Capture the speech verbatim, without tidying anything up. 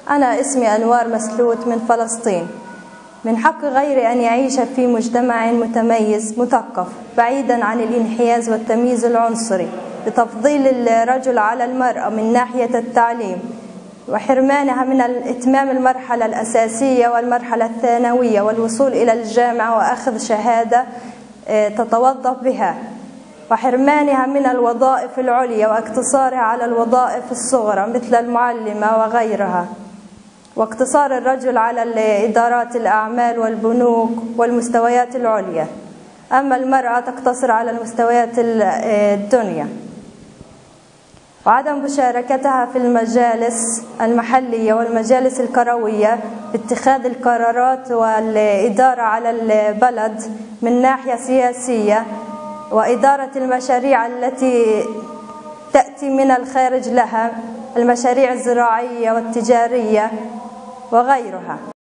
أنا اسمي أنوار مسلوت من فلسطين. من حق غيري أن يعيش في مجتمع متميز مثقف بعيدا عن الانحياز والتمييز العنصري بتفضيل الرجل على المرأة من ناحية التعليم وحرمانها من إتمام المرحلة الأساسية والمرحلة الثانوية والوصول إلى الجامعة وأخذ شهادة تتوظف بها، وحرمانها من الوظائف العليا واقتصارها على الوظائف الصغرى مثل المعلمة وغيرها، واقتصار الرجل على إدارات الأعمال والبنوك والمستويات العليا، أما المرأة تقتصر على المستويات الدنيا، وعدم مشاركتها في المجالس المحلية والمجالس القروية باتخاذ القرارات والإدارة على البلد من ناحية سياسية وإدارة المشاريع التي تأتي من الخارج لها، المشاريع الزراعية والتجارية وغيرها.